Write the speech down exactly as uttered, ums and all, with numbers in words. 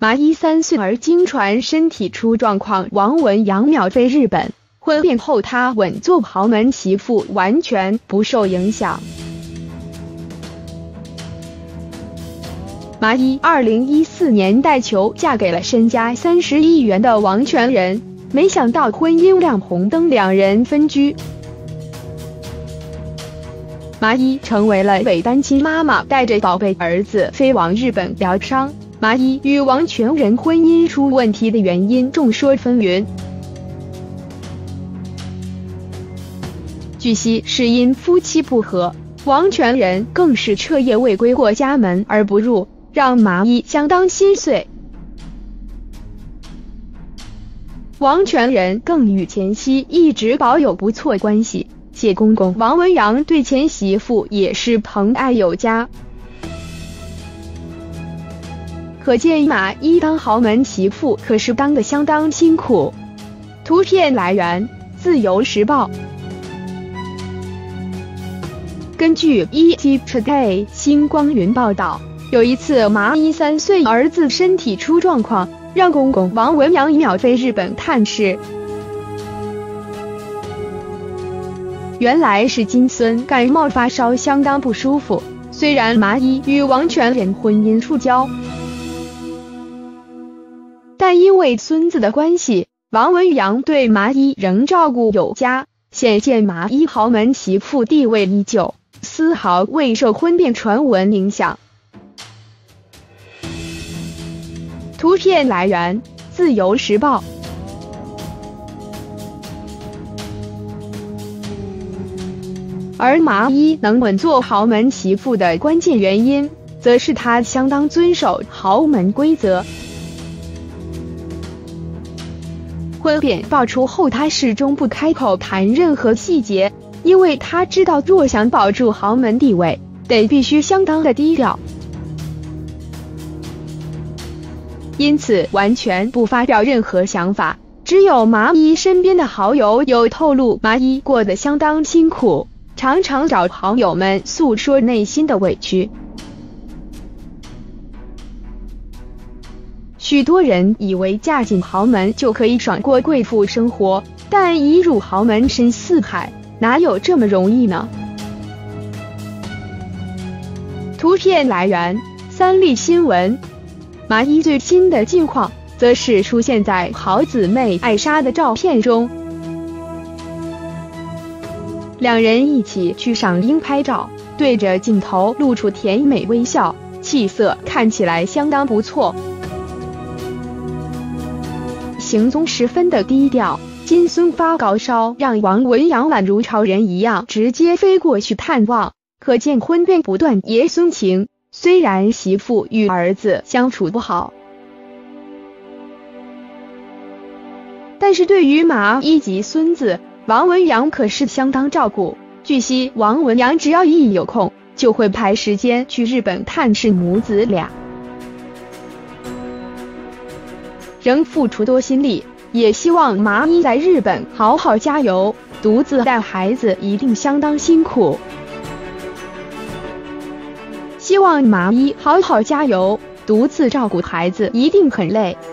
麻衣三岁儿经传身体出状况，王文洋秒飞日本。婚变后，她稳坐豪门媳妇，完全不受影响。麻衣二零一四年带球嫁给了身家三十亿元的王全仁，没想到婚姻亮红灯，两人分居。麻衣成为了伪单亲妈妈，带着宝贝儿子飞往日本疗伤。麻衣与王全仁婚姻出问题的原因众说纷纭。据悉是因夫妻不和，王全仁更是彻夜未归过家门而不入，让麻衣相当心碎。王全仁更与前妻一直保有不错关系，谢公公王文洋对前媳妇也是疼爱有加。可见麻衣当豪门媳妇可是当得相当辛苦。图片来源：自由时报。根据 E T Today 星光云报道，有一次麻衣三岁儿子身体出状况，让公公王文洋秒飞日本探视。原来是金孙感冒发烧，相当不舒服。虽然麻衣与王全仁婚姻触礁，但因为孙子的关系，王文洋对麻衣仍照顾有加，显见麻衣豪门媳妇地位依旧，丝毫未受婚变传闻影响。图片来源：自由时报。而麻衣能稳坐豪门媳妇的关键原因，则是她相当遵守豪门规则。婚变爆出后，她始终不开口谈任何细节，因为她知道若想保住豪门地位，得必须相当的低调，因此完全不发表任何想法。只有麻衣身边的好友有透露，麻衣过得相当辛苦，常常找好友们诉说内心的委屈。许多人以为嫁进豪门就可以爽过贵妇生活，但一入豪门深似海，哪有这么容易呢？图片来源：三立新闻。麻衣最新的近况，则是出现在好姊妹艾莎的照片中，两人一起去赏樱拍照，对着镜头露出甜美微笑，气色看起来相当不错。行踪十分的低调，金孙发高烧，让王文洋宛如超人一样直接飞过去探望，可见婚变不断爷孙情。虽然媳妇与儿子相处不好，但是对于麻衣及孙子，王文洋可是相当照顾。据悉，王文洋只要一有空，就会排时间去日本探视母子俩，仍付出多心力，也希望麻衣在日本好好加油。独自带孩子一定相当辛苦，希望麻衣好好加油，独自照顾孩子一定很累。